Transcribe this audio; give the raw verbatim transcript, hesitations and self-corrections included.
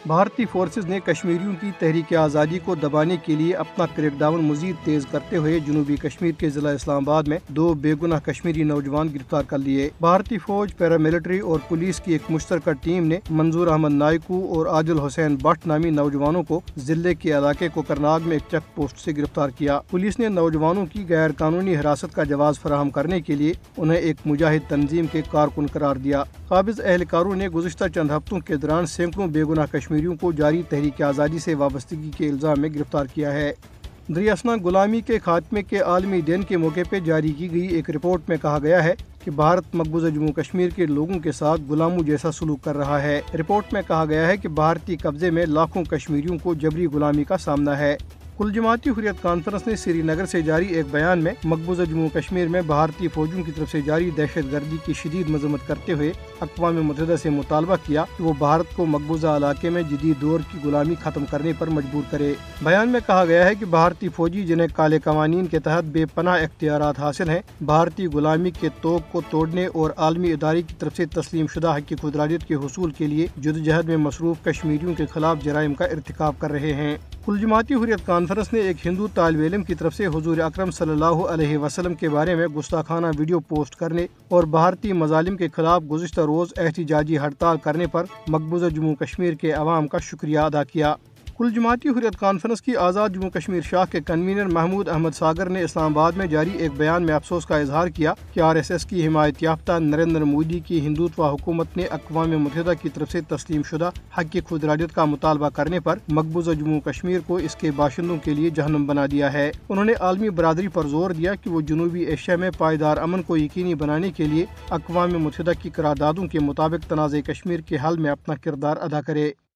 بھارتی فورسز نے کشمیریوں کی تحریک آزادی کو دبانے کے لیے اپنا کریک ڈاؤن مزید تیز کرتے ہوئے جنوبی کشمیر کے ضلع اسلام آباد میں دو بے گناہ کشمیری نوجوان گرفتار کر لیے۔ بھارتی فوج، پیراملٹری اور پولیس کی ایک مشترکہ ٹیم نے منظور احمد نائکو اور عادل حسین بٹ نامی نوجوانوں کو ضلع کے علاقے کوکرناگ میں ایک چیک پوسٹ سے گرفتار کیا۔ پولیس نے نوجوانوں کی غیر قانونی حراست کا جواز فراہم کرنے کے لیے انہیں ایک مجاہد تنظیم کے کارکن قرار دیا۔ قابض اہلکاروں نے گزشتہ چند ہفتوں کے دوران سینکڑوں بے گناہ کشمیریوں کو جاری تحریک آزادی سے وابستگی کے الزام میں گرفتار کیا ہے۔ دریاسنا غلامی کے خاتمے کے عالمی دن کے موقع پہ جاری کی گئی ایک رپورٹ میں کہا گیا ہے کہ بھارت مقبوضہ جموں کشمیر کے لوگوں کے ساتھ غلاموں جیسا سلوک کر رہا ہے۔ رپورٹ میں کہا گیا ہے کہ بھارتی قبضے میں لاکھوں کشمیریوں کو جبری غلامی کا سامنا ہے۔ کل جماعتی حریت کانفرنس نے سری نگر سے جاری ایک بیان میں مقبوضہ جموں کشمیر میں بھارتی فوجوں کی طرف سے جاری دہشت گردی کی شدید مذمت کرتے ہوئے اقوام متحدہ سے مطالبہ کیا کہ وہ بھارت کو مقبوضہ علاقے میں جدید دور کی غلامی ختم کرنے پر مجبور کرے۔ بیان میں کہا گیا ہے کہ بھارتی فوجی جنہیں کالے قوانین کے تحت بے پناہ اختیارات حاصل ہیں، بھارتی غلامی کے توق کو توڑنے اور عالمی ادارے کی طرف سے تسلیم شدہ حق خودارادیت کے حصول کے لیے جدوجہد میں مصروف کشمیریوں کے خلاف جرائم کا ارتکاب کر رہے ہیں۔ کل جماعتی حریت کانفرنس نے ایک ہندو طالب علم کی طرف سے حضور اکرم صلی اللہ علیہ وسلم کے بارے میں گستاخانہ ویڈیو پوسٹ کرنے اور بھارتی مظالم کے خلاف گزشتہ روز احتجاجی ہڑتال کرنے پر مقبوضہ جموں کشمیر کے عوام کا شکریہ ادا کیا۔ کل جماعتی حریت کانفرنس کی آزاد جموں کشمیر شاخ کے کنوینر محمود احمد ساگر نے اسلام آباد میں جاری ایک بیان میں افسوس کا اظہار کیا کہ آر ایس ایس کی حمایت یافتہ نریندر مودی کی ہندوتوا حکومت نے اقوام متحدہ کی طرف سے تسلیم شدہ حق خودارادیت کا مطالبہ کرنے پر مقبوضہ جموں کشمیر کو اس کے باشندوں کے لیے جہنم بنا دیا ہے۔ انہوں نے عالمی برادری پر زور دیا کہ وہ جنوبی ایشیا میں پائیدار امن کو یقینی بنانے کے لیے اقوام متحدہ کی قراردادوں کے مطابق تنازع کشمیر کے حل میں اپنا کردار ادا کرے۔